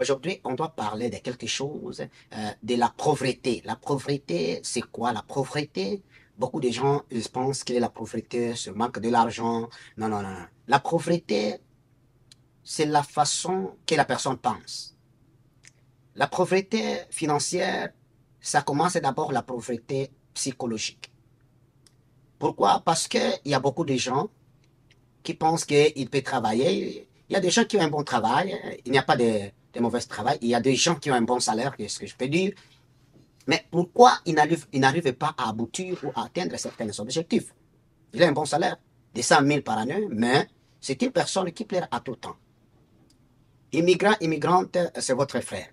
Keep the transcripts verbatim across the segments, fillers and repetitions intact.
Aujourd'hui, on doit parler de quelque chose, euh, de la pauvreté. La pauvreté, c'est quoi la pauvreté? Beaucoup de gens ils pensent que la pauvreté, c'est manque de l'argent. Non, non, non, non. La pauvreté, c'est la façon que la personne pense. La pauvreté financière, ça commence d'abord la pauvreté psychologique. Pourquoi? Parce qu'il y a beaucoup de gens qui pensent qu'ils peuvent travailler. Il y a des gens qui ont un bon travail, il n'y a pas de, de mauvais travail, il y a des gens qui ont un bon salaire, c'est ce que je peux dire. Mais pourquoi ils n'arrivent, ils n'arrivent pas à aboutir ou à atteindre certains objectifs? Il a un bon salaire, de cent mille par année, mais c'est une personne qui plaira à tout le temps. Immigrant, immigrante, c'est votre frère.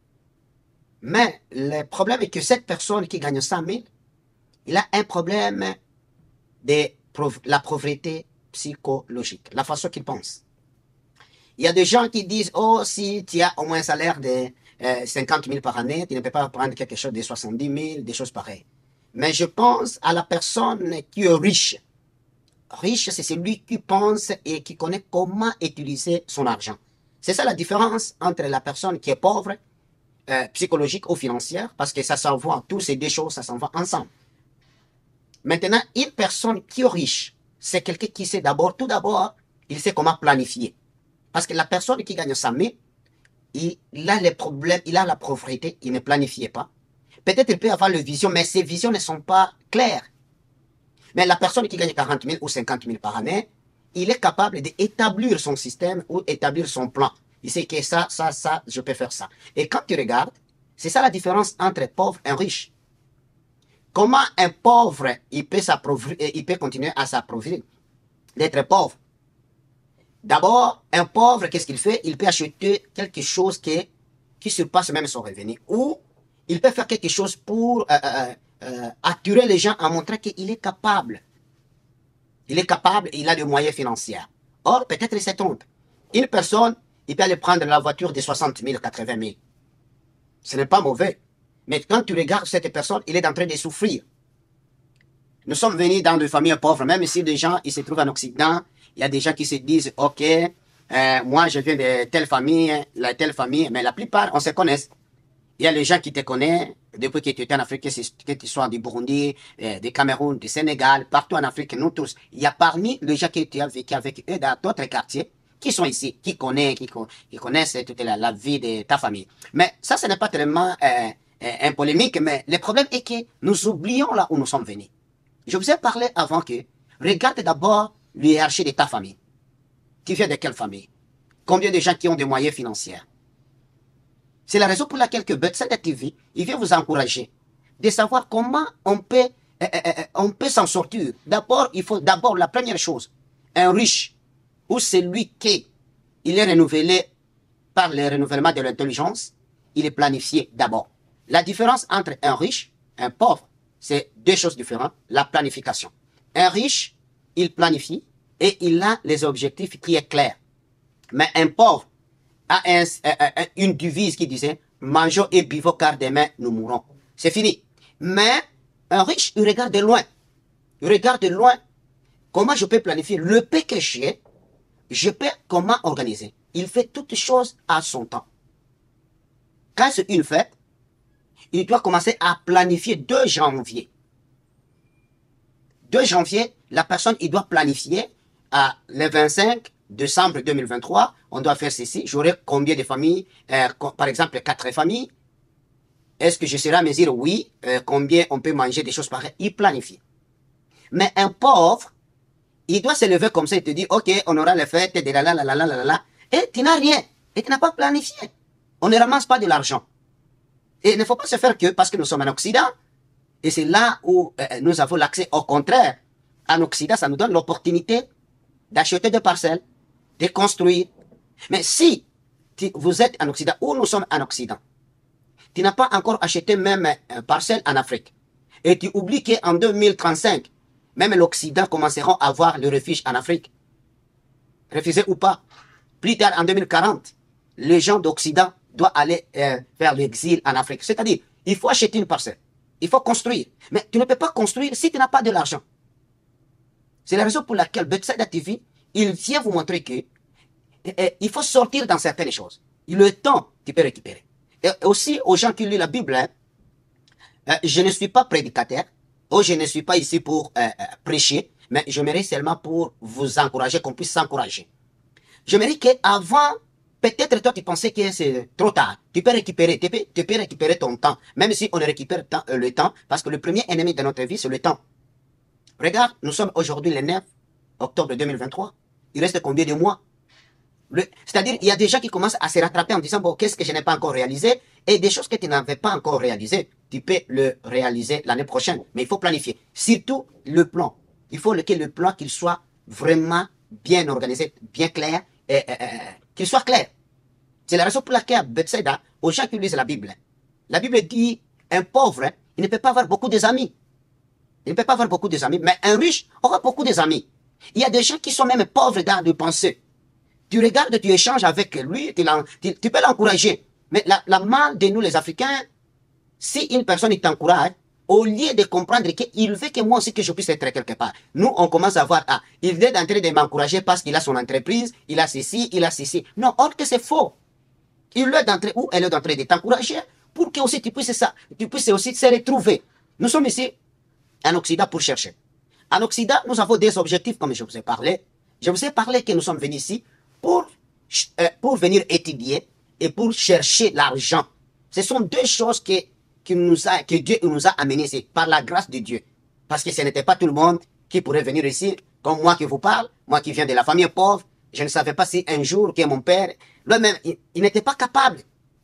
Mais le problème est que cette personne qui gagne cent mille, il a un problème de la pauvreté psychologique, la façon qu'il pense. Il y a des gens qui disent, oh, si tu as au moins un salaire de euh, cinquante mille par année, tu ne peux pas prendre quelque chose de soixante-dix mille, des choses pareilles. Mais je pense à la personne qui est riche. Riche, c'est celui qui pense et qui connaît comment utiliser son argent. C'est ça la différence entre la personne qui est pauvre, euh, psychologique ou financière, parce que ça s'envoie, tous ces deux choses, ça s'envoie ensemble. Maintenant, une personne qui est riche, c'est quelqu'un qui sait d'abord, tout d'abord, il sait comment planifier. Parce que la personne qui gagne cent mille, il a les problèmes, il a la pauvreté, il ne planifiait pas. Peut-être il peut avoir le vision, mais ses visions ne sont pas claires. Mais la personne qui gagne quarante mille ou cinquante mille par année, il est capable d'établir son système ou établir son plan. Il sait que ça, ça, ça, je peux faire ça. Et quand tu regardes, c'est ça la différence entre un pauvre et un riche. Comment un pauvre, il peut, il peut continuer à s'approvisionner d'être pauvre? D'abord, un pauvre, qu'est-ce qu'il fait? Il peut acheter quelque chose qui, qui surpasse même son revenu. Ou il peut faire quelque chose pour euh, euh, euh, attirer les gens en montrant qu'il est capable. Il est capable, il a des moyens financiers. Or, peut-être il se trompe. Une personne, il peut aller prendre la voiture de soixante mille, quatre-vingt mille. Ce n'est pas mauvais. Mais quand tu regardes cette personne, il est en train de souffrir. Nous sommes venus dans des familles pauvres, même si des gens ils se trouvent en Occident, il y a des gens qui se disent, ok, euh, moi je viens de telle famille, la telle famille, mais la plupart, on se connaît. Il y a les gens qui te connaissent depuis que tu étais en Afrique, que tu sois du Burundi, euh, du Cameroun, du Sénégal, partout en Afrique, nous tous. Il y a parmi les gens qui tu as vécu avec eux dans d'autres quartiers, qui sont ici, qui connaissent, qui, qui connaissent toute la, la vie de ta famille. Mais ça, ce n'est pas tellement euh, un polémique, mais le problème est que nous oublions là où nous sommes venus. Je vous ai parlé avant que, regarde d'abord l'hierarchie de ta famille. Tu viens de quelle famille? Combien de gens qui ont des moyens financiers? C'est la raison pour laquelle que Bethsaida T V, il vient vous encourager de savoir comment on peut, euh, euh, on peut s'en sortir. D'abord, il faut d'abord la première chose, un riche ou celui qui il est renouvelé par le renouvellement de l'intelligence, il est planifié d'abord. La différence entre un riche et un pauvre, c'est deux choses différentes. La planification. Un riche, il planifie et il a les objectifs qui est clair. Mais un pauvre a un, un, une devise qui disait « mangeons et buvons car demain nous mourrons ». C'est fini. Mais un riche, il regarde de loin. Il regarde de loin. Comment je peux planifier le peu que j'ai, je peux comment organiser. Il fait toutes choses à son temps. Quand c'est une fête, il doit commencer à planifier deux janvier. deux janvier, la personne, il doit planifier à le vingt-cinq décembre deux mille vingt-trois, on doit faire ceci. J'aurai combien de familles? euh, Par exemple, quatre familles. Est-ce que je serai à mesure? Oui. Euh, combien on peut manger, des choses pareilles? Il planifie. Mais un pauvre, il doit se lever comme ça et te dire, ok, on aura les fêtes, de la la la la la la la, et tu n'as rien. Et tu n'as pas planifié. On ne ramasse pas de l'argent. Et il ne faut pas se faire que parce que nous sommes en Occident, et c'est là où euh, nous avons l'accès. Au contraire, en Occident, ça nous donne l'opportunité d'acheter des parcelles, de construire. Mais si tu, vous êtes en Occident, ou nous sommes en Occident, tu n'as pas encore acheté même une parcelle en Afrique, et tu oublies qu'en deux mille trente-cinq, même l'Occident commenceront à avoir le refuge en Afrique. Refusé ou pas. Plus tard, en deux mille quarante, les gens d'Occident doivent aller euh, faire l'exil en Afrique. C'est-à-dire, il faut acheter une parcelle. Il faut construire. Mais tu ne peux pas construire si tu n'as pas de l'argent. C'est la raison pour laquelle Bethsaida T V, il vient vous montrer que eh, eh, il faut sortir dans certaines choses. Le temps, tu peux récupérer. Et aussi, aux gens qui lisent la Bible, hein, euh, je ne suis pas prédicateur, ou je ne suis pas ici pour euh, euh, prêcher, mais je mérite seulement pour vous encourager, qu'on puisse s'encourager. Je me dis qu'avant, peut-être toi tu pensais que c'est trop tard. Tu peux récupérer, tu peux, tu peux récupérer ton temps, même si on récupère le temps, euh, le temps, parce que le premier ennemi de notre vie, c'est le temps. Regarde, nous sommes aujourd'hui le neuf octobre deux mille vingt-trois. Il reste combien de mois? C'est-à-dire, il y a des gens qui commencent à se rattraper en disant, bon, qu'est-ce que je n'ai pas encore réalisé? Et des choses que tu n'avais pas encore réalisées, tu peux le réaliser l'année prochaine. Mais il faut planifier. Surtout le plan. Il faut que le plan qu'il soit vraiment bien organisé, bien clair, et, et, et qu'il soit clair. C'est la raison pour laquelle Bethsaida, aux gens qui lisent la Bible, la Bible dit, un pauvre, il ne peut pas avoir beaucoup d'amis. Il ne peut pas avoir beaucoup d'amis, mais un riche aura beaucoup d'amis. Il y a des gens qui sont même pauvres dans le pensée. Tu regardes, tu échanges avec lui, tu, tu, tu peux l'encourager. Mais la, la mal de nous les Africains, si une personne t'encourage, au lieu de comprendre qu'il veut que moi aussi que je puisse être quelque part, nous on commence à voir, ah, il est en train de m'encourager parce qu'il a son entreprise, il a ceci, il a ceci. Non, or que c'est faux. Il est en train, ou elle est en train de t'encourager pour que aussi tu puisses, ça, tu puisses aussi se retrouver. Nous sommes ici en Occident pour chercher. En Occident, nous avons des objectifs comme je vous ai parlé. Je vous ai parlé que nous sommes venus ici pour, euh, pour venir étudier et pour chercher l'argent. Ce sont deux choses que, qui nous a, que Dieu nous a amenés ici, par la grâce de Dieu. Parce que ce n'était pas tout le monde qui pourrait venir ici, comme moi qui vous parle, moi qui viens de la famille pauvre. Je ne savais pas si un jour que mon père, lui-même, il, il n'était pas capable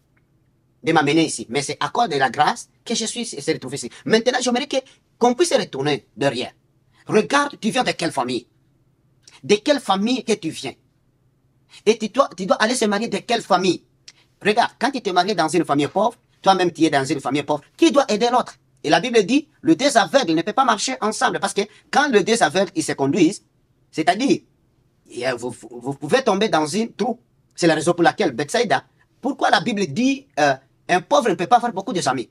de m'amener ici. Mais c'est à cause de la grâce que je suis retrouvé ici. Maintenant, j'aimerais qu'on puisse retourner derrière. Regarde, tu viens de quelle famille? De quelle famille que tu viens? Et tu dois, tu dois aller se marier de quelle famille? Regarde, quand tu te maries dans une famille pauvre, toi-même tu es dans une famille pauvre, qui doit aider l'autre? Et la Bible dit, le deux aveugles ne peut pas marcher ensemble, parce que quand le deux aveugles ils se conduisent, c'est-à-dire, vous, vous pouvez tomber dans une trou. C'est la raison pour laquelle Bethsaida, pourquoi la Bible dit, euh, un pauvre ne peut pas avoir beaucoup d'amis.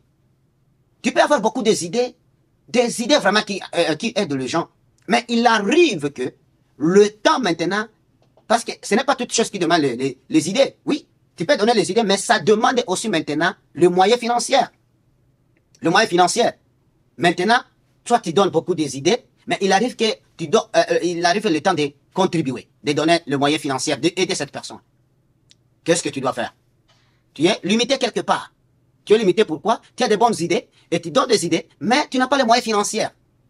Tu peux avoir beaucoup d'idées, des idées vraiment qui, euh, qui aident les gens. Mais il arrive que le temps maintenant, parce que ce n'est pas toute chose qui demande les, les, les idées. Oui, tu peux donner les idées, mais ça demande aussi maintenant le moyen financier. Le moyen financier. Maintenant, toi tu donnes beaucoup des idées, mais il arrive que tu donnes, euh, il arrive le temps de contribuer, de donner le moyen financier, d'aider cette personne. Qu'est-ce que tu dois faire? Tu es limité quelque part. Tu es limité pourquoi? Tu as des bonnes idées et tu donnes des idées, mais tu n'as pas les moyens financiers.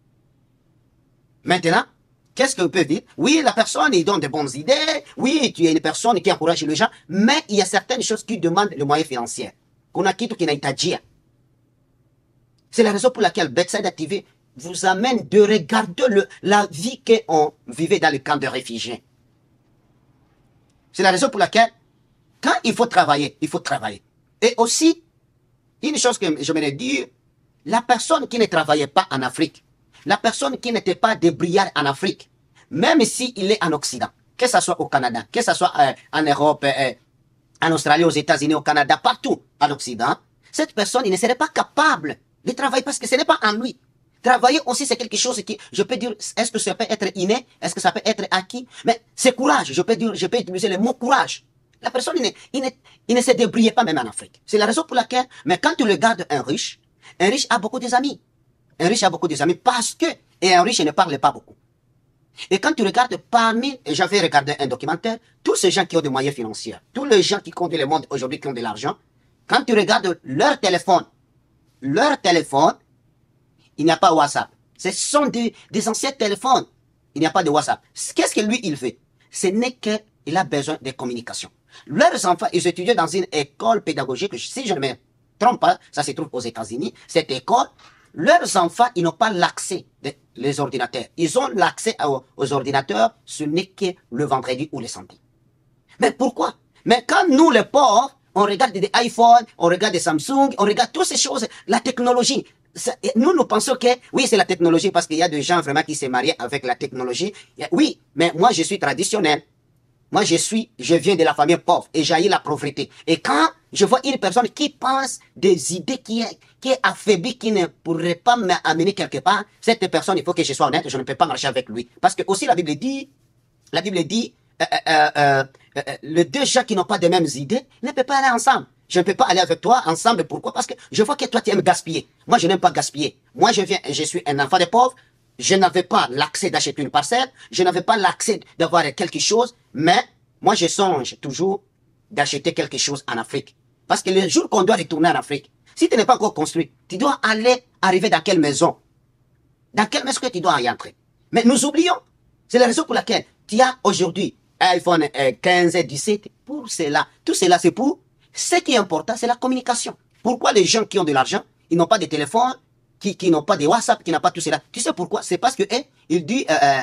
Maintenant, qu'est-ce que vous pouvez dire? Oui, la personne, il donne des bonnes idées. Oui, tu es une personne qui encourage les gens, mais il y a certaines choses qui demandent le moyen financier. Qu'on a quitté qui n'a pas dit. C'est la raison pour laquelle Bethsaida T V vous amène de regarder le, la vie qu'on vivait dans le camp de réfugiés. C'est la raison pour laquelle, quand il faut travailler, il faut travailler. Et aussi, une chose que j'aimerais dire, la personne qui ne travaillait pas en Afrique, la personne qui n'était pas des brillards en Afrique, même s'il est en Occident, que ce soit au Canada, que ce soit euh, en Europe, euh, en Australie, aux États-Unis, au Canada, partout en Occident, cette personne il ne serait pas capable de travailler parce que ce n'est pas en lui. Travailler aussi, c'est quelque chose qui, je peux dire, est-ce que ça peut être inné, est-ce que ça peut être acquis, mais c'est courage, je peux dire, je peux utiliser le mot courage. La personne, il ne, il, ne, il ne se débrouille pas même en Afrique. C'est la raison pour laquelle, mais quand tu regardes un riche, un riche a beaucoup d'amis. Un riche a beaucoup d'amis parce que, et un riche ne parle pas beaucoup. Et quand tu regardes parmi, et j'avais regardé un documentaire, tous ces gens qui ont des moyens financiers, tous les gens qui conduisent le monde aujourd'hui, qui ont de l'argent, quand tu regardes leur téléphone, leur téléphone, il n'y a pas WhatsApp. Ce sont des, des anciens téléphones. Il n'y a pas de WhatsApp. Qu'est-ce que lui, il fait? Ce n'est qu'il a besoin de communication. Leurs enfants, ils étudient dans une école pédagogique, si je ne me trompe pas, ça se trouve aux États-Unis, cette école, leurs enfants, ils n'ont pas l'accès des ordinateurs. Ils ont l'accès aux ordinateurs, ce n'est que le vendredi ou le samedi. Mais pourquoi? Mais quand nous, les pauvres, on regarde des iPhones, on regarde des Samsung, on regarde toutes ces choses, la technologie. Nous, nous pensons que, oui, c'est la technologie parce qu'il y a des gens vraiment qui se marient avec la technologie. Oui, mais moi, je suis traditionnel. Moi, je suis, je viens de la famille pauvre et j'ai la pauvreté. Et quand je vois une personne qui pense des idées qui est, qui est affaiblie, qui ne pourrait pas m'amener quelque part, cette personne, il faut que je sois honnête, je ne peux pas marcher avec lui. Parce que aussi la Bible dit, la Bible dit, euh, euh, euh, euh, les deux gens qui n'ont pas les mêmes idées ne peuvent pas aller ensemble. Je ne peux pas aller avec toi ensemble. Pourquoi? Parce que je vois que toi, tu aimes gaspiller. Moi, je n'aime pas gaspiller. Moi, je viens, je suis un enfant des pauvres. Je n'avais pas l'accès d'acheter une parcelle. Je n'avais pas l'accès d'avoir quelque chose. Mais moi, je songe toujours d'acheter quelque chose en Afrique. Parce que le jour qu'on doit retourner en Afrique, si tu n'es pas encore construit, tu dois aller arriver dans quelle maison? Dans quelle maison que tu dois y entrer? Mais nous oublions. C'est la raison pour laquelle tu as aujourd'hui iPhone quinze et dix-sept. Pour cela, tout cela, c'est pour... Ce qui est important, c'est la communication. Pourquoi les gens qui ont de l'argent, ils n'ont pas de téléphone, qui, qui n'ont pas de WhatsApp, qui n'ont pas tout cela? Tu sais pourquoi? C'est parce que, eh, il dit, euh, euh,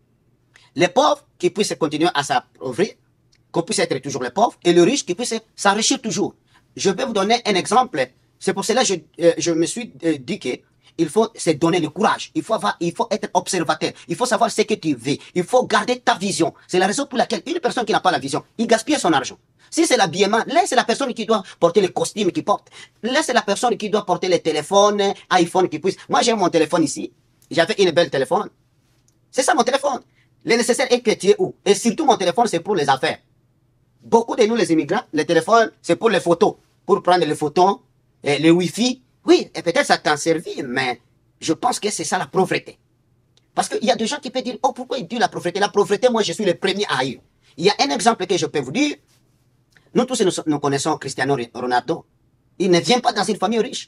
les pauvres qui puissent continuer à s'appauvrir, qu'on puisse être toujours les pauvres, et les riches qui puissent s'enrichir toujours. Je vais vous donner un exemple. C'est pour cela que je, euh, je me suis euh, dit que il faut se donner le courage. Il faut avoir, il faut être observateur. Il faut savoir ce que tu veux. Il faut garder ta vision. C'est la raison pour laquelle une personne qui n'a pas la vision, il gaspille son argent. Si c'est l'habillement, laisse la personne qui doit porter les costumes qui porte. Laisse la personne qui doit porter les téléphones, iPhone qui puisse. Moi, j'ai mon téléphone ici. J'avais une belle téléphone. C'est ça mon téléphone. Le nécessaire est que tu es où? Et surtout, mon téléphone, c'est pour les affaires. Beaucoup de nous, les immigrants, le téléphone, c'est pour les photos. Pour prendre les photos, et les Wi-Fi. Oui, et peut-être ça t'en servit, mais je pense que c'est ça la pauvreté. Parce qu'il y a des gens qui peuvent dire, oh, pourquoi il dit la pauvreté? La pauvreté, moi, je suis le premier à y. Il y a un exemple que je peux vous dire. Nous tous, nous, nous connaissons Cristiano Ronaldo. Il ne vient pas dans une famille riche.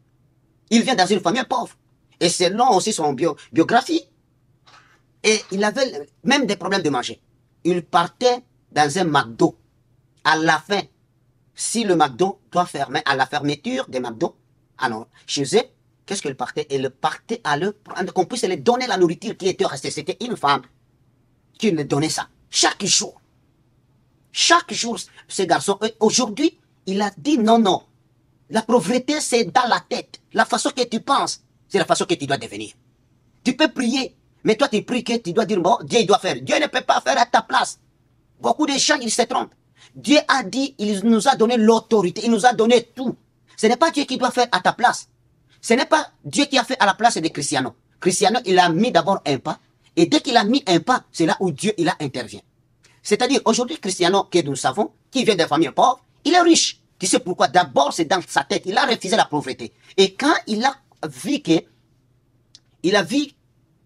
Il vient dans une famille pauvre. Et selon aussi son bio, biographie, et il avait même des problèmes de manger. Il partait dans un McDo. À la fin, si le McDo doit fermer, à la fermeture des McDo, alors, chez eux, qu'est-ce qu'il partait? Il partait à le prendre, qu'on puisse lui donner la nourriture qui était restée. C'était une femme qui lui donnait ça. Chaque jour. Chaque jour, ce garçon, aujourd'hui, il a dit non, non. La pauvreté, c'est dans la tête. La façon que tu penses, c'est la façon que tu dois devenir. Tu peux prier, mais toi, tu pries que tu dois dire, bon, Dieu il doit faire. Dieu ne peut pas faire à ta place. Beaucoup de gens, ils se trompent. Dieu a dit, il nous a donné l'autorité, il nous a donné tout. Ce n'est pas Dieu qui doit faire à ta place. Ce n'est pas Dieu qui a fait à la place de Cristiano. Cristiano, il a mis d'abord un pas. Et dès qu'il a mis un pas, c'est là où Dieu, il a intervient. C'est-à-dire, aujourd'hui, Cristiano, que nous savons, qui vient d'une famille pauvre, il est riche. Tu sais pourquoi? D'abord, c'est dans sa tête. Il a refusé la pauvreté. Et quand il a vu que, il a vu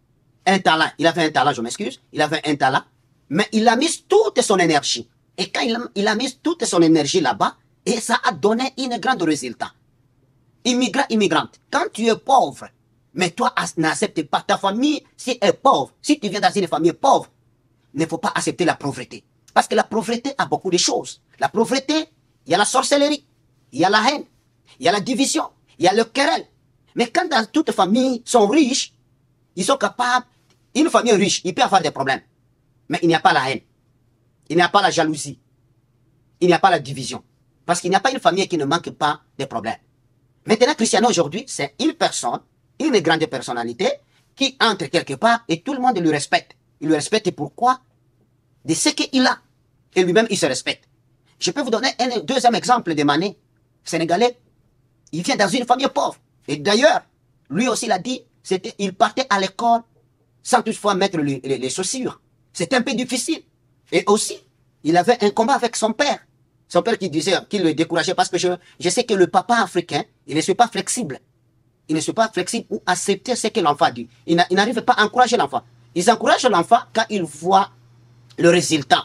un talent, il avait un talent, je m'excuse, il avait un talent, mais il a mis toute son énergie. Et quand il a, il a mis toute son énergie là-bas, et ça a donné une grande résultat. Immigrant, immigrante, quand tu es pauvre, mais toi n'acceptes pas ta famille, si elle est pauvre, si tu viens dans une famille pauvre, il ne faut pas accepter la pauvreté. Parce que la pauvreté a beaucoup de choses. La pauvreté, il y a la sorcellerie, il y a la haine, il y a la division, il y a le querelle. Mais quand dans toutes les familles sont riches, ils sont capables, une famille riche, il peut avoir des problèmes. Mais il n'y a pas la haine, il n'y a pas la jalousie, il n'y a pas la division. Parce qu'il n'y a pas une famille qui ne manque pas de problèmes. Maintenant, Cristiano aujourd'hui, c'est une personne, une grande personnalité, qui entre quelque part et tout le monde le respecte. Il le respecte pourquoi? De ce qu'il a. Et lui-même, il se respecte. Je peux vous donner un deuxième exemple de Mané, sénégalais. Il vient dans une famille pauvre. Et d'ailleurs, lui aussi l'a dit, il partait à l'école sans toutefois mettre les, les, les chaussures. C'était un peu difficile. Et aussi, il avait un combat avec son père. Son père qui disait, qui le décourageait parce que je, je sais que le papa africain, il ne soit pas flexible. Il ne soit pas flexible ou accepter ce que l'enfant dit. Il n'arrive pas à encourager l'enfant. Ils encouragent l'enfant quand ils voient le résultat.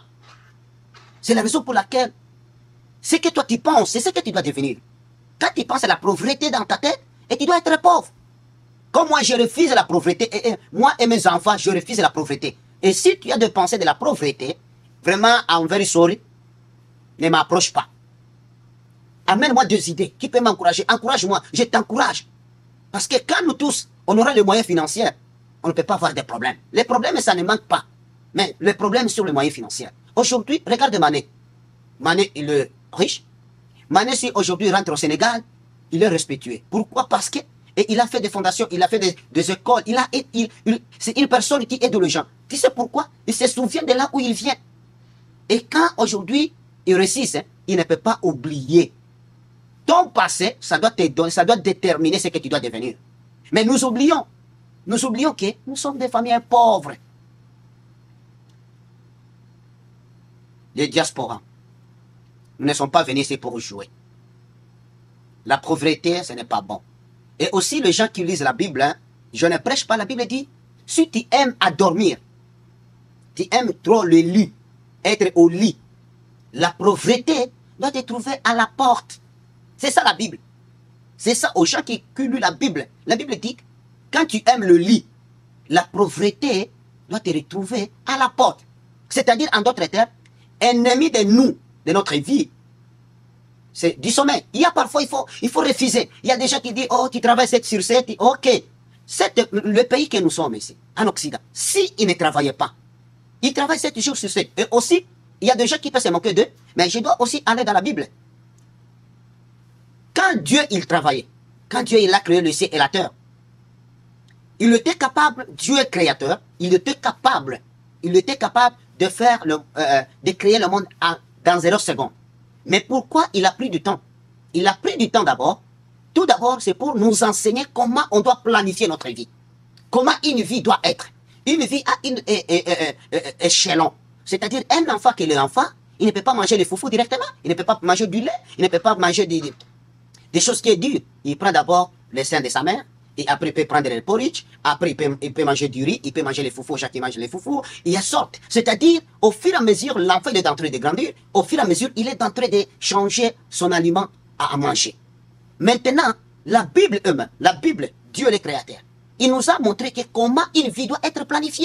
C'est la raison pour laquelle ce que toi tu penses, c'est ce que tu dois devenir. Quand tu penses à la pauvreté dans ta tête, et tu dois être pauvre. Comme moi, je refuse la pauvreté, et, et moi et mes enfants, je refuse la pauvreté. Et si tu as de penser de la pauvreté, vraiment, I'm very sorry, ne m'approche pas. Amène-moi deux idées qui peuvent m'encourager. Encourage-moi, je t'encourage. Parce que quand nous tous, on aura les moyens financiers, on ne peut pas avoir des problèmes. Les problèmes, ça ne manque pas. Mais le problème sur les moyens financiers. Aujourd'hui, regarde Mané. Mané, il est riche. Mané, si aujourd'hui il rentre au Sénégal, il est respectueux. Pourquoi? Parce que et il a fait des fondations, il a fait des, des écoles, il a, il, il, c'est une personne qui aide les gens. Tu sais pourquoi? Il se souvient de là où il vient. Et quand aujourd'hui, il réussit, hein, il ne peut pas oublier. Ton passé, ça doit te donner, ça doit déterminer ce que tu dois devenir. Mais nous oublions. Nous oublions que nous sommes des familles pauvres. les diasporas. Nous ne sommes pas venus ici pour jouer. La pauvreté, ce n'est pas bon. Et aussi, les gens qui lisent la Bible, hein, je ne prêche pas, la Bible dit, si tu aimes à dormir, tu aimes trop le lit, être au lit, la pauvreté doit te trouver à la porte. C'est ça la Bible. C'est ça aux gens qui, qui lisent la Bible. La Bible dit, quand tu aimes le lit, la pauvreté doit te retrouver à la porte. C'est-à-dire, en d'autres termes, ennemi de nous, de notre vie, c'est du sommeil. Il y a parfois, il faut, il faut refuser. Il y a des gens qui disent, oh, tu travailles sept sur sept. Ok. C'est le pays que nous sommes ici, en Occident. S'ils ne travaillaient pas, ils travaillent sept jours sur sept. Et aussi, il y a des gens qui peuvent se moquer d'eux, mais je dois aussi aller dans la Bible. Quand Dieu, il travaillait, quand Dieu, il a créé le ciel et la terre, il était capable, Dieu est créateur, il était capable, il était capable de faire le, euh, de créer le monde en, dans zéro seconde. Mais pourquoi il a pris du temps? Il a pris du temps d'abord. Tout d'abord, c'est pour nous enseigner comment on doit planifier notre vie. Comment une vie doit être. Une vie a une échelon. C'est-à-dire, un enfant qui est l'enfant, il ne peut pas manger les foufous directement. Il ne peut pas manger du lait. Il ne peut pas manger des, des choses qui sont dures. Il prend d'abord le sein de sa mère. Et après, il peut prendre le porridge. Après, il peut, il peut manger du riz. Il peut manger les foufous. Chaque qui mange les foufous. Il y a sorte. C'est-à-dire, au fur et à mesure, l'enfant est en train de grandir. Au fur et à mesure, il est en train de changer son aliment à, à manger. Maintenant, la Bible elle-même, la Bible, Dieu le Créateur, il nous a montré que comment une vie doit être planifiée.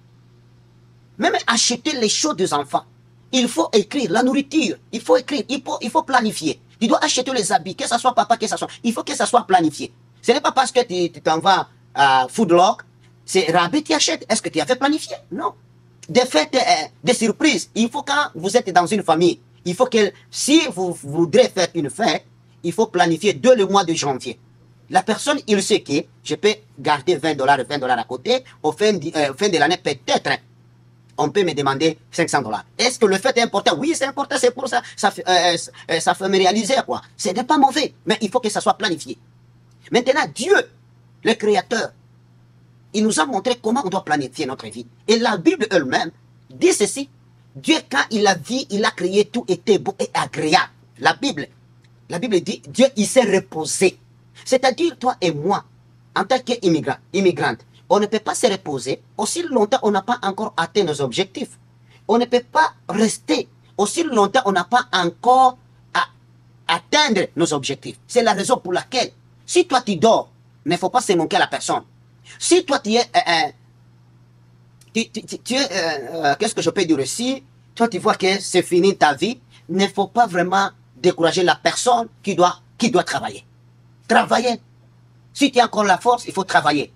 Même acheter les choses des enfants, il faut écrire la nourriture, il faut écrire, il faut, il faut planifier. Tu dois acheter les habits, que ce soit papa, que ce soit, il faut que ça soit planifié. Ce n'est pas parce que tu t'en vas à Foodlock, c'est rabais qui achète. Est-ce que tu as fait planifier? Non. Des fêtes, euh, des surprises. Il faut quand vous êtes dans une famille, il faut que si vous voudrez faire une fête, il faut planifier dès le mois de janvier. La personne, il sait que je peux garder vingt dollars, vingt dollars à côté. Au fin de, euh, fin de l'année, peut-être, on peut me demander cinq cents dollars. Est-ce que le fait est important? Oui, c'est important, c'est pour ça. Ça, euh, euh, ça fait me réaliser, quoi. Ce n'est pas mauvais, mais il faut que ça soit planifié. Maintenant, Dieu, le Créateur, il nous a montré comment on doit planifier notre vie. Et la Bible elle-même dit ceci. Dieu, quand il a vu, il a créé tout était beau et agréable. La Bible, la Bible dit, Dieu, il s'est reposé. C'est-à-dire, toi et moi, en tant qu'immigrants, immigrantes, on ne peut pas se reposer aussi longtemps on n'a pas encore atteint nos objectifs. On ne peut pas rester aussi longtemps on n'a pas encore à atteindre nos objectifs. C'est la raison pour laquelle, si toi tu dors, il ne faut pas se manquer à la personne. Si toi tu es, euh, euh, tu, tu, tu, tu es, euh, euh, qu'est-ce que je peux dire aussi, toi tu vois que c'est fini ta vie, il ne faut pas vraiment décourager la personne qui doit, qui doit travailler. Travailler. Si tu as encore la force, il faut travailler.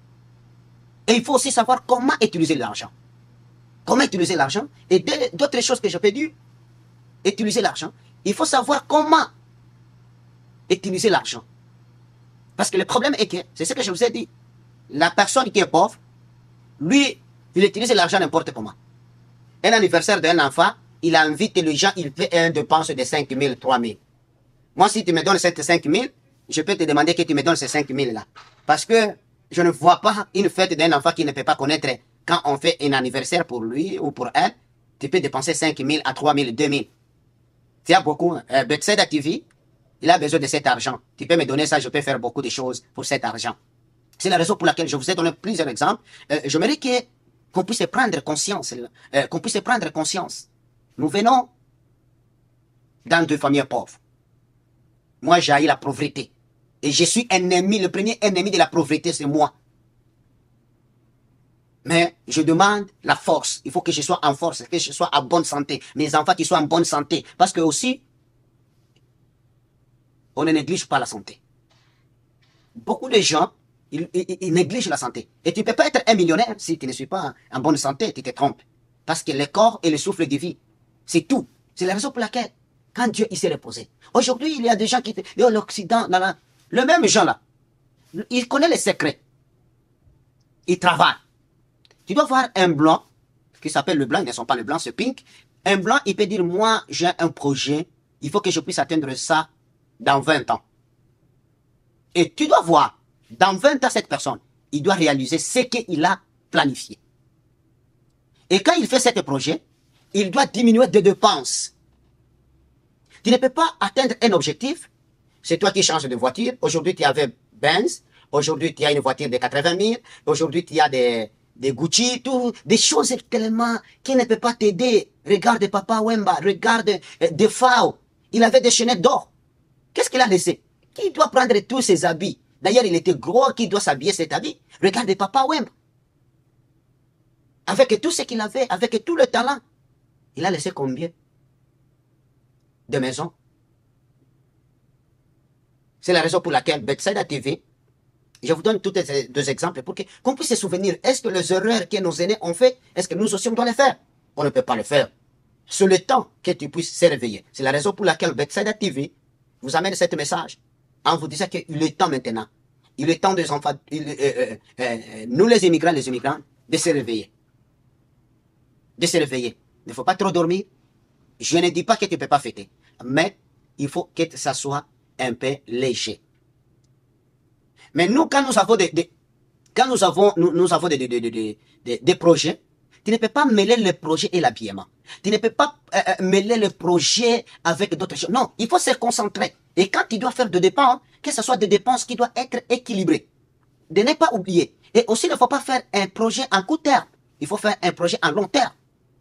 Et il faut aussi savoir comment utiliser l'argent. Comment utiliser l'argent. Et d'autres choses que je peux dire, utiliser l'argent. Il faut savoir comment utiliser l'argent. Parce que le problème est que, c'est ce que je vous ai dit, la personne qui est pauvre, lui, il utilise l'argent n'importe comment. Un anniversaire d'un enfant, il invite les gens, il fait une dépense de cinq mille, trois mille. Moi, si tu me donnes ces cinq mille, je peux te demander que tu me donnes ces cinq mille là. Parce que je ne vois pas une fête d'un enfant qui ne peut pas connaître quand on fait un anniversaire pour lui ou pour elle. Tu peux dépenser cinq mille à trois mille, deux mille. Tu as beaucoup. Euh, Bethsaida T V, il a besoin de cet argent. Tu peux me donner ça, je peux faire beaucoup de choses pour cet argent. C'est la raison pour laquelle je vous ai donné plusieurs exemples. Euh, J'aimerais que qu'on puisse prendre conscience, euh, qu'on puisse prendre conscience. Nous venons dans deux familles pauvres. Moi, j'ai la pauvreté. Et je suis ennemi, le premier ennemi de la pauvreté, c'est moi. Mais je demande la force. Il faut que je sois en force, que je sois en bonne santé. Mes enfants qui soient en bonne santé. Parce que aussi, on ne néglige pas la santé. Beaucoup de gens, ils, ils, ils négligent la santé. Et tu ne peux pas être un millionnaire si tu ne suis pas en bonne santé, tu te trompes. Parce que le corps et le souffle de vie, c'est tout. C'est la raison pour laquelle, quand Dieu il s'est reposé. Aujourd'hui, il y a des gens qui disent, oh, l'Occident, là, là. Le même gens là, il connaît les secrets. Il travaille. Tu dois voir un blanc, qui s'appelle le blanc, ils ne sont pas le blanc, c'est pink. Un blanc, il peut dire, moi, j'ai un projet, il faut que je puisse atteindre ça dans vingt ans. Et tu dois voir, dans vingt ans, cette personne, il doit réaliser ce qu'il a planifié. Et quand il fait ce projet, il doit diminuer de dépenses. Tu ne peux pas atteindre un objectif. C'est toi qui changes de voiture. Aujourd'hui, tu avais Benz. Aujourd'hui, tu as une voiture de quatre-vingt mille. Aujourd'hui, tu as des, des Gucci, tout, des choses tellement qui ne peuvent pas t'aider. Regarde Papa Wemba, regarde euh, Defao. Il avait des chaînettes d'or. Qu'est-ce qu'il a laissé? Qui doit prendre tous ses habits? D'ailleurs, il était gros, qui doit s'habiller cet habit? Regarde Papa Wemba. Avec tout ce qu'il avait, avec tout le talent, il a laissé combien de maisons? C'est la raison pour laquelle Bethsaida T V, je vous donne tous ces deux exemples pour qu'on puisse se souvenir. Est-ce que les erreurs que nos aînés ont fait, est-ce que nous aussi on doit les faire? On ne peut pas le faire. C'est le temps que tu puisses se réveiller. C'est la raison pour laquelle Bethsaida T V vous amène ce message en vous disant qu'il est temps maintenant. Il est temps des enfants, il, euh, euh, euh, nous les immigrants, les immigrants, de se réveiller. De se réveiller. Il ne faut pas trop dormir. Je ne dis pas que tu ne peux pas fêter, mais il faut que ça soit un peu léger. Mais nous, quand nous avons des, des quand nous avons, nous, nous avons des, des, des, des, des, des projets, tu ne peux pas mêler le projet et l'habillement. Tu ne peux pas euh, mêler le projet avec d'autres choses. Non, il faut se concentrer. Et quand tu dois faire des dépenses, que ce soit des dépenses qui doivent être équilibrées. De ne pas oublier. Et aussi, il ne faut pas faire un projet en court terme. Il faut faire un projet en long terme.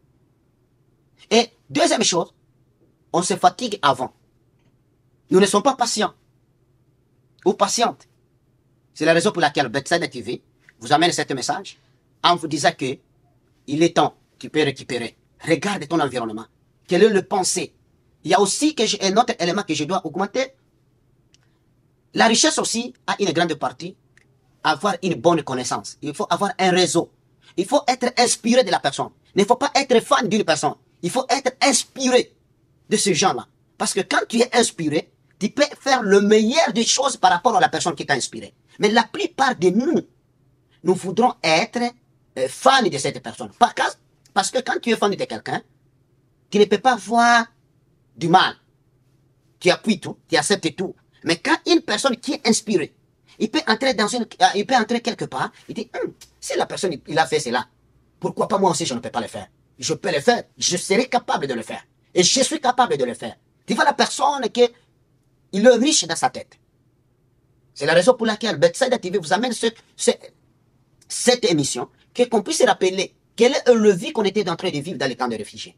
Et deuxième chose, on se fatigue avant. Nous ne sommes pas patients ou patientes. C'est la raison pour laquelle Bethsaida T V vous amène ce message en vous disant que il est temps, tu peux récupérer. Regarde ton environnement. Quel est le pensée? Il y a aussi que un autre élément que je dois augmenter. La richesse aussi a une grande partie. Avoir une bonne connaissance. Il faut avoir un réseau. Il faut être inspiré de la personne. Il ne faut pas être fan d'une personne. Il faut être inspiré de ce genre-là. Parce que quand tu es inspiré, tu peux faire le meilleur des choses par rapport à la personne qui t'a inspiré. Mais la plupart de nous, nous voudrons être euh, fans de cette personne. Parce que quand tu es fan de quelqu'un, tu ne peux pas voir du mal. Tu appuies tout, tu acceptes tout. Mais quand une personne qui est inspirée, il peut entrer dans une, euh, il peut entrer quelque part, il dit, hm, si la personne, il a fait cela, pourquoi pas moi aussi je ne peux pas le faire? Je peux le faire, je serai capable de le faire. Et je suis capable de le faire. Tu vois la personne qui il est riche dans sa tête. C'est la raison pour laquelle Bethsaida T V vous amène ce, ce, cette émission, qu'on puisse se rappeler quelle est le vie qu'on était en train de vivre dans les camps de réfugiés.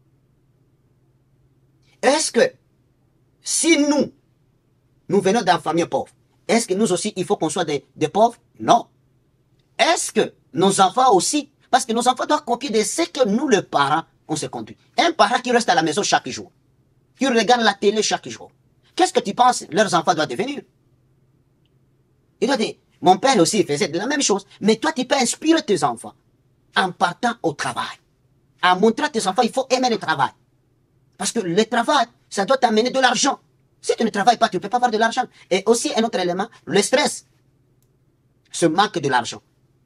Est-ce que si nous, nous venons d'une famille pauvre, est-ce que nous aussi, il faut qu'on soit des, des pauvres? Non. Est-ce que nos enfants aussi, parce que nos enfants doivent copier de ce que nous, les parents, on se conduit. Un parent qui reste à la maison chaque jour, qui regarde la télé chaque jour, qu'est-ce que tu penses leurs enfants doivent devenir? Il doit dire, mon père aussi faisait de la même chose, mais toi tu peux inspirer tes enfants en partant au travail, en montrant à tes enfants, il faut aimer le travail. Parce que le travail, ça doit t'amener de l'argent. Si tu ne travailles pas, tu ne peux pas avoir de l'argent. Et aussi un autre élément, le stress, ce manque de l'argent.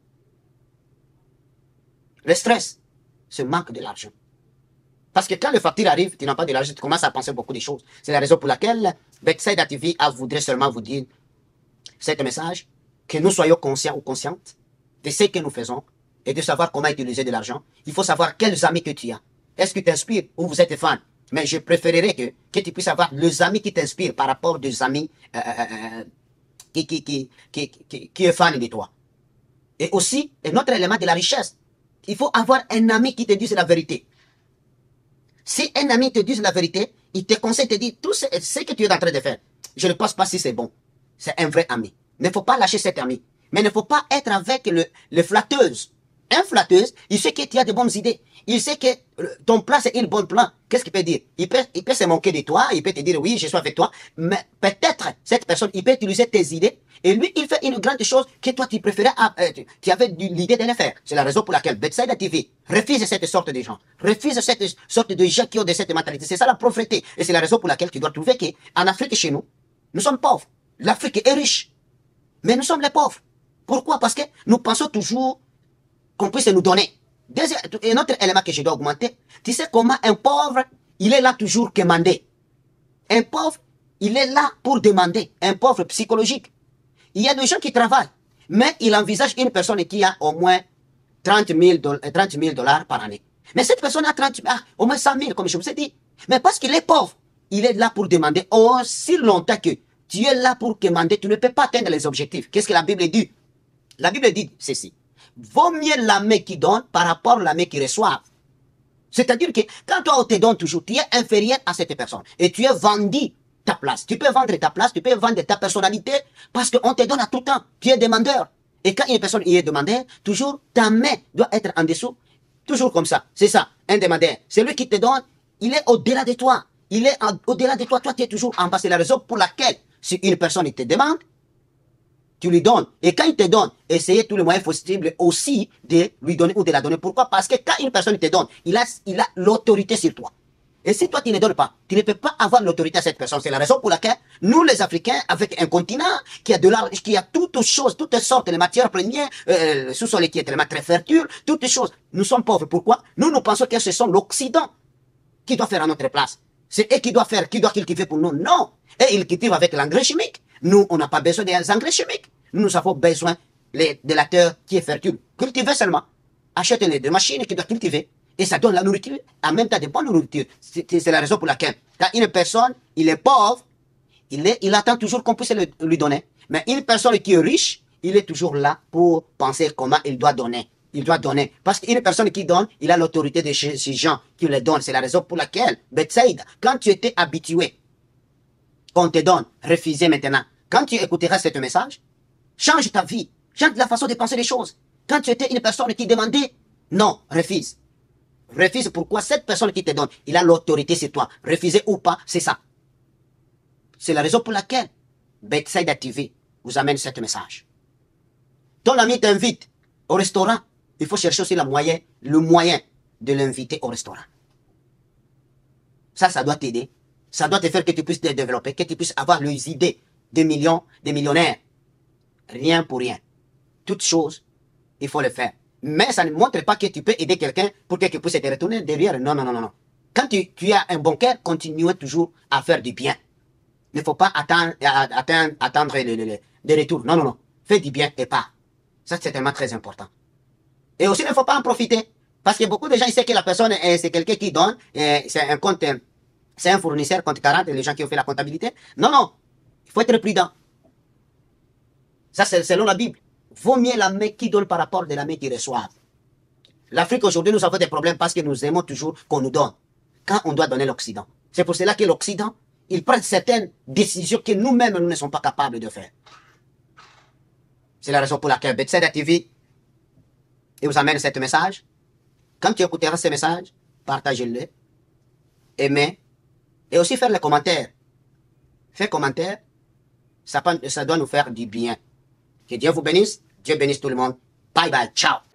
Le stress, ce manque de l'argent. Parce que quand le facture arrive, tu n'as pas de l'argent, tu commences à penser beaucoup de choses. C'est la raison pour laquelle Bethsaida T V a voudrait seulement vous dire cet message, que nous soyons conscients ou conscientes de ce que nous faisons et de savoir comment utiliser de l'argent. Il faut savoir quels amis que tu as. Est-ce que tu t'inspires ou vous êtes fan? Mais je préférerais que, que tu puisses avoir les amis qui t'inspirent par rapport aux amis euh, euh, qui, qui, qui, qui, qui, qui est fan de toi. Et aussi, un autre élément de la richesse, il faut avoir un ami qui te dise la vérité. Si un ami te dit la vérité, il te conseille, te dit tout ce, ce que tu es en train de faire. Je ne pense pas si c'est bon. C'est un vrai ami. Il ne faut pas lâcher cet ami. Mais il ne faut pas être avec le, le flatteuse. Un flatteuse, il sait que tu as de bonnes idées. Il sait que ton plan, c'est un bon plan. Qu'est-ce qu'il peut dire? Il peut, il peut se moquer de toi, il peut te dire, oui, je suis avec toi. Mais peut-être, cette personne, il peut utiliser tes idées. Et lui, il fait une grande chose que toi, tu préférais, euh, tu, tu avais l'idée de le faire. C'est la raison pour laquelle Bethsaida T V refuse cette sorte de gens. Refuse cette sorte de gens qui ont de cette mentalité. C'est ça la pauvreté. Et c'est la raison pour laquelle tu dois trouver qu'en Afrique, chez nous, nous sommes pauvres. L'Afrique est riche. Mais nous sommes les pauvres. Pourquoi? Parce que nous pensons toujours qu'on puisse nous donner. Deuxième, un autre élément que je dois augmenter, tu sais comment un pauvre, il est là toujours demander. Un pauvre, il est là pour demander. Un pauvre psychologique. Il y a des gens qui travaillent, mais il envisage une personne qui a au moins trente mille dollars par année. Mais cette personne a trente, ah, au moins cent mille, comme je vous ai dit. Mais parce qu'il est pauvre, il est là pour demander aussi longtemps que tu es là pour demander, tu ne peux pas atteindre les objectifs. Qu'est-ce que la Bible dit? La Bible dit ceci. Vaut mieux la main qui donne par rapport à la main qui reçoit. C'est-à-dire que quand toi on te donne toujours, tu es inférieur à cette personne. Et tu es vendu ta place. Tu peux vendre ta place, tu peux vendre ta personnalité parce qu'on te donne à tout temps. Tu es demandeur. Et quand une personne y est demandeur, toujours ta main doit être en dessous. Toujours comme ça. C'est ça, un demandeur. C'est lui qui te donne, il est au-delà de toi. Il est au-delà de toi. Toi, tu es toujours en bas. C'est la raison pour laquelle, si une personne te demande, tu lui donnes. Et quand il te donne, essayez tous les moyens possibles aussi de lui donner ou de la donner. Pourquoi? Parce que quand une personne te donne, il a il a l'autorité sur toi. Et si toi, tu ne donnes pas, tu ne peux pas avoir l'autorité à cette personne. C'est la raison pour laquelle nous, les Africains, avec un continent qui a de l'art, qui a toutes choses, toutes sortes de matières premières, euh, sous-sol qui est tellement très fertile, toutes les choses, nous sommes pauvres. Pourquoi? Nous, nous pensons que ce sont l'Occident qui doit faire à notre place. C'est eux qui doivent faire, qui doivent cultiver pour nous. Non. Et ils cultivent avec l'engrais chimique. Nous, on n'a pas besoin des engrais chimiques. Nous avons besoin de la terre qui est fertile. Cultiver seulement. Achetez des machines qui doivent cultiver. Et ça donne la nourriture, en même temps de bonne nourriture. C'est la raison pour laquelle, quand une personne, il est pauvre, il, est, il attend toujours qu'on puisse le, lui donner. Mais une personne qui est riche, il est toujours là pour penser comment il doit donner. Il doit donner. Parce qu'une personne qui donne, il a l'autorité de ces gens qui le donnent. C'est la raison pour laquelle, Bethsaïda, quand tu étais habitué, qu'on te donne, refusez maintenant. Quand tu écouteras ce message, change ta vie. Change la façon de penser les choses. Quand tu étais une personne qui demandait, non, refuse. Refuse pourquoi cette personne qui te donne, il a l'autorité sur toi. Refuser ou pas, c'est ça. C'est la raison pour laquelle Bethsaïda T V vous amène ce message. Ton ami t'invite au restaurant. Il faut chercher aussi le moyen, le moyen de l'inviter au restaurant. Ça, ça doit t'aider. Ça doit te faire que tu puisses te développer, que tu puisses avoir les idées des millions, des millionnaires. Rien pour rien. Toutes choses, il faut le faire. Mais ça ne montre pas que tu peux aider quelqu'un pour que tu puisses te retourner derrière. Non, non, non, non. Quand tu, tu as un bon cœur, continue toujours à faire du bien. Il ne faut pas attendre, attendre, attendre les, les, les retours. Non, non, non. Fais du bien et pas. Ça, c'est tellement très important. Et aussi, il ne faut pas en profiter. Parce que beaucoup de gens, ils savent que la personne, c'est quelqu'un qui donne, c'est un compte, c'est un fournisseur, compte quarante, les gens qui ont fait la comptabilité. Non, non. Il faut être prudent. Ça, c'est selon la Bible. Vaut mieux la main qui donne par rapport à la main qui reçoit. L'Afrique aujourd'hui, nous avons des problèmes parce que nous aimons toujours qu'on nous donne. Quand on doit donner l'Occident. C'est pour cela que l'Occident, il prend certaines décisions que nous-mêmes, nous ne sommes pas capables de faire. C'est la raison pour laquelle Bethsaïda T V il vous amène ce message. Quand tu écouteras ce message, partagez-le, aimez, et aussi faire les commentaires. Faire commentaire, ça, ça doit nous faire du bien. Que Dieu vous bénisse, Dieu bénisse tout le monde. Bye bye, ciao.